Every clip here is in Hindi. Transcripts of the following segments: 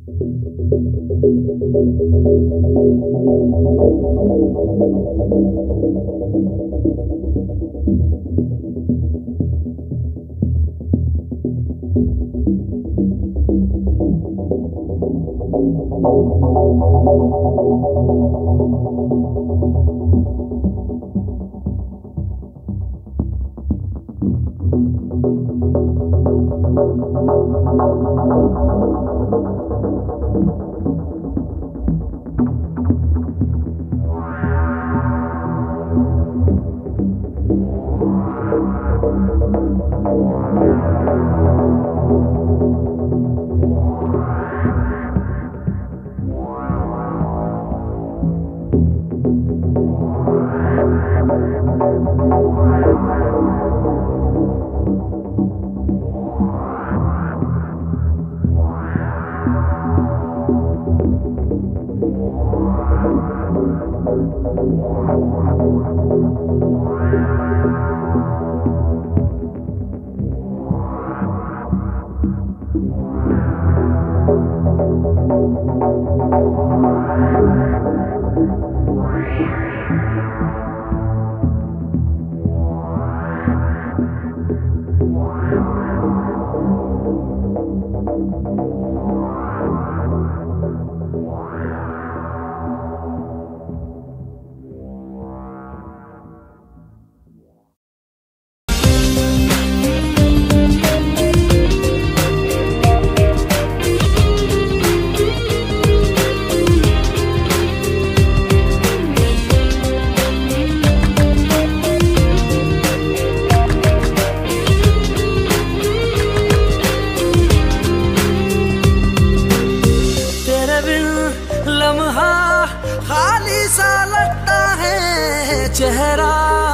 चेहरा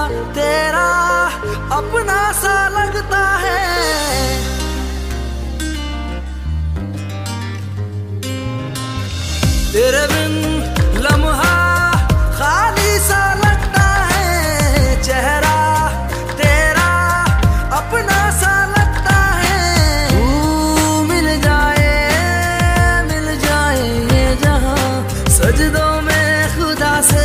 तेरा अपना सा लगता है, तेरे बिन लम्हा खाली सा लगता है। चेहरा तेरा अपना सा लगता है। तू मिल जाए ये जहां, सजदों में खुदा से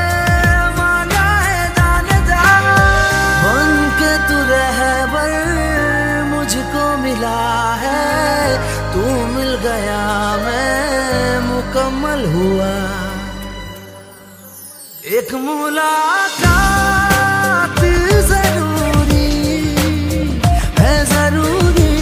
तू मिल गया मैं मुकम्मल हुआ। एक मुलाकात जरूरी है, जरूरी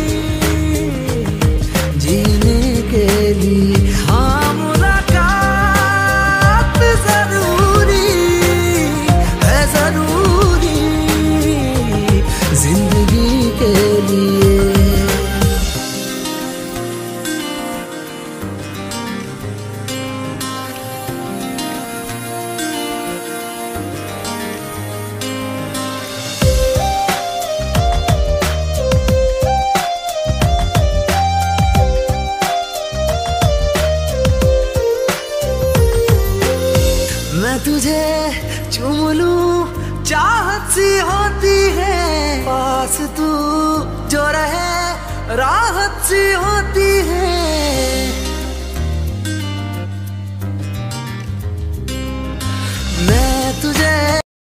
जीने के लिए। हाँ मुलाकात जरूरी है, जरूरी जिंदगी के लिए। मैं तुझे चूम लूं चाहत सी होती है, पास तू जो रहे राहत सी होती है।